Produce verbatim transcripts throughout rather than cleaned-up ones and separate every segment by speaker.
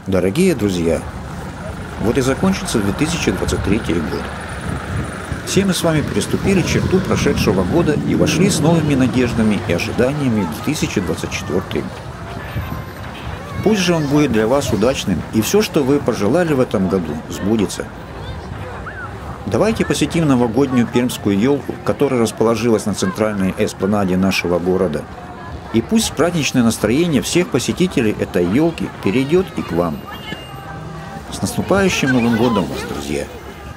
Speaker 1: Дорогие друзья, вот и закончился две тысячи двадцать третий год. Все мы с вами переступили черту прошедшего года и вошли с новыми надеждами и ожиданиями в две тысячи двадцать четвёртый год. Пусть же он будет для вас удачным, и все, что вы пожелали в этом году, сбудется. Давайте посетим новогоднюю пермскую елку, которая расположилась на центральной эспланаде нашего города. И пусть праздничное настроение всех посетителей этой елки перейдет и к вам. С наступающим Новым годом вас, друзья!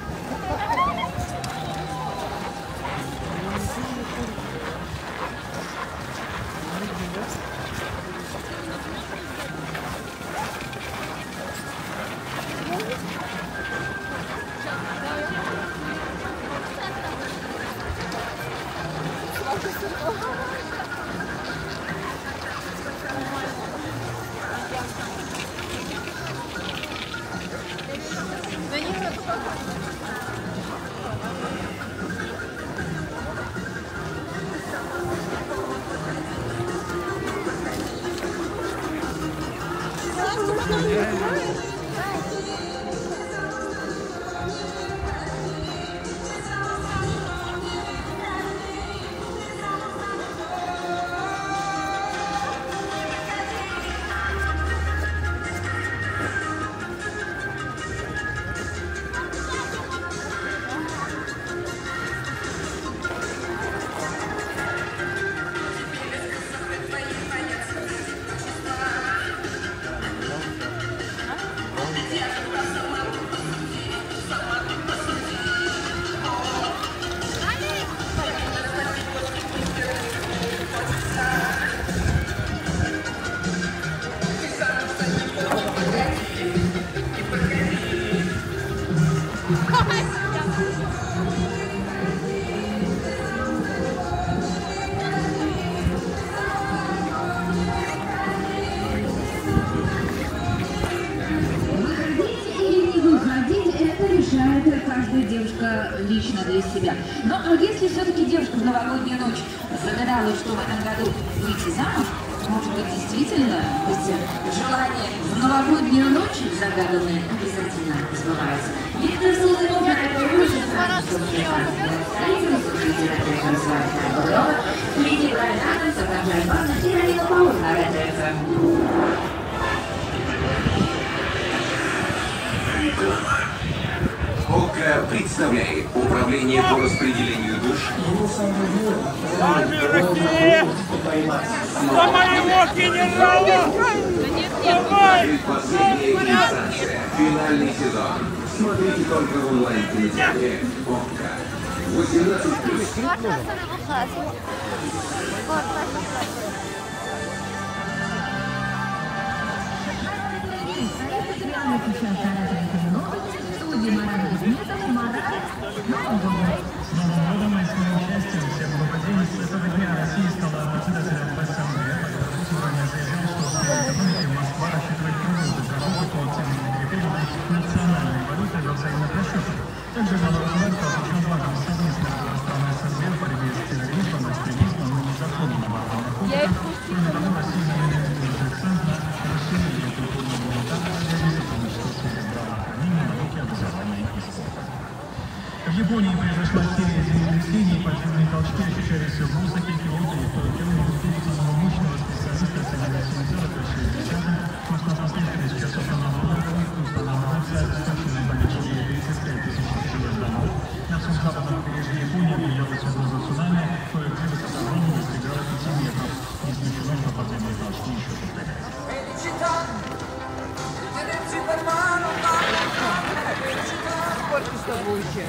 Speaker 2: Каждая девушка лично для себя. Но если все-таки девушка в новогоднюю ночь загадала, что в этом году выйти замуж, может быть, действительно, эти желания в новогоднюю ночь загаданные обязательно сбываются. Виктор Султанов, Лидия Гальнадзе, Сагаджай Банна и Равина Пауэр на РТФ.
Speaker 3: ОК представляет Управление по распределению душ.
Speaker 4: Руки! За моего генерала! Давай!
Speaker 3: Последняя инстанция. Финальный сезон. Смотрите только в онлайн-кинотеатре ОК. восемнадцать плюс.
Speaker 5: В Японии произошла серия землетрясений, подземные толчки ощущались все в музыке, пилоты и второй удивительного мощного специалиста соединения сорок шестьдесят, Москва последовательность часов на Новгороде, установлена связь с точной болезнью тридцать пять тысяч человек домов. На всем западном побережье Японии выявилась угроза цунами, кое-где высота волн достигала пяти метров. Не исключено, что подземные толчки еще повторяются.
Speaker 4: Сколько с тобой еще?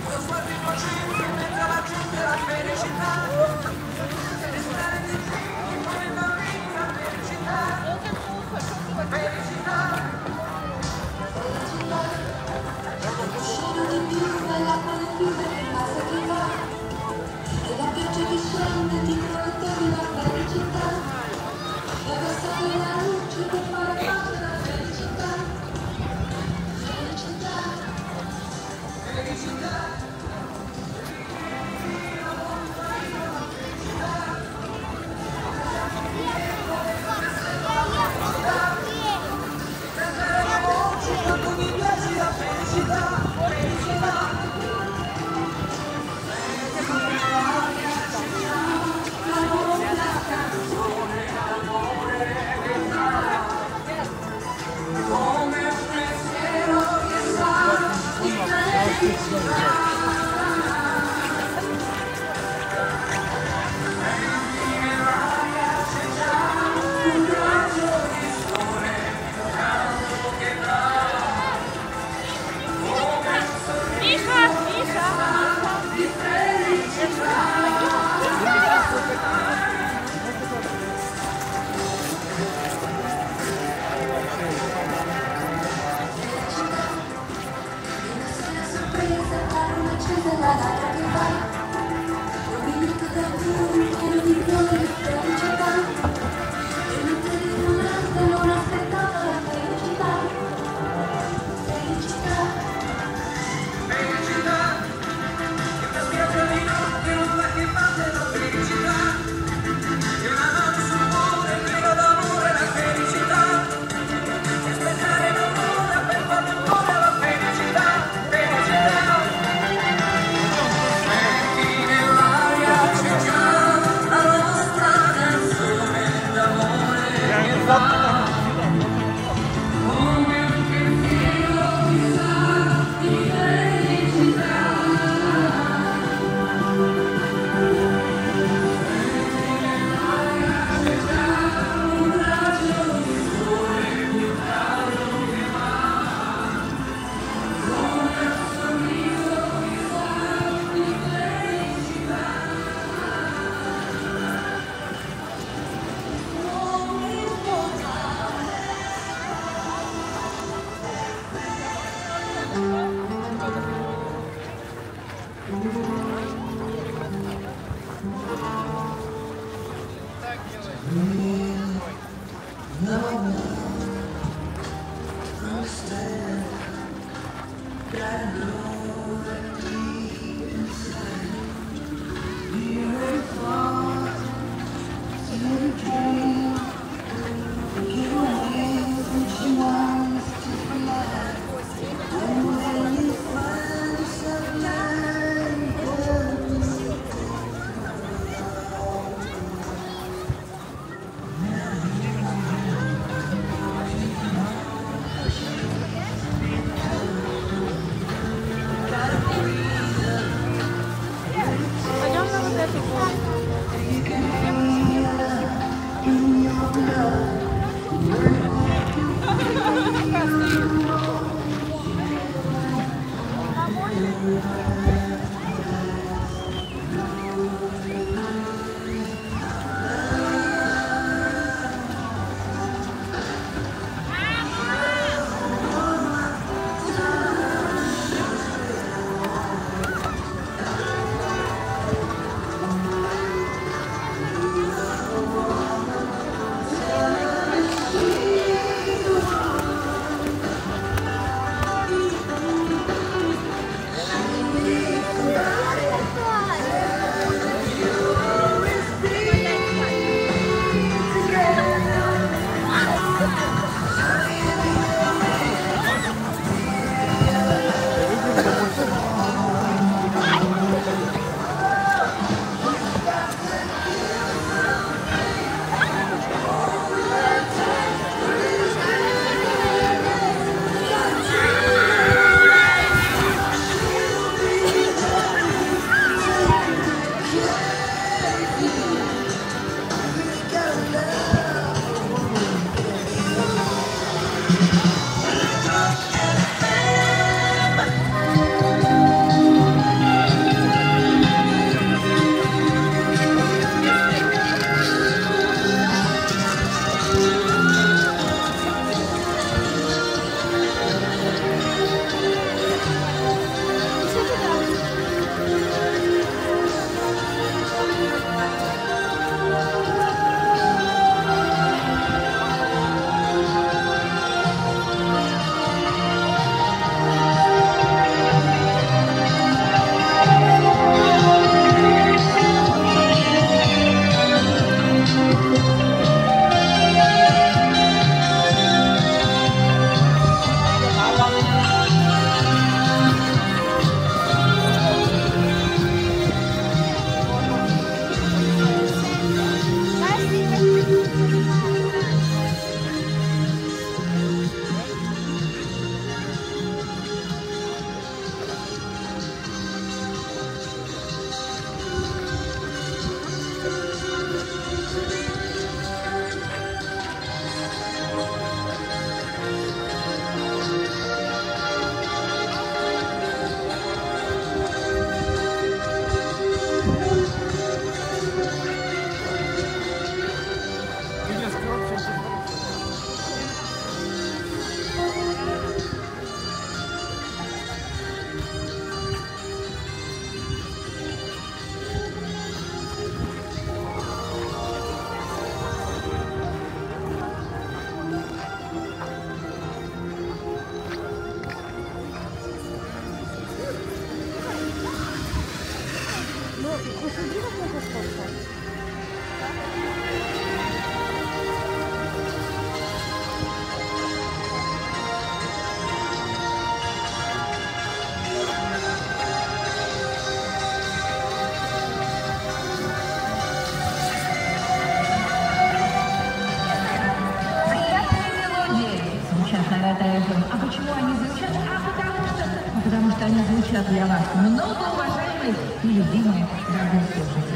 Speaker 2: Планета эф эм. А почему они звучат? А потому что, а потому что они звучат для вас, многоуважаемые и любимые радиослушатели.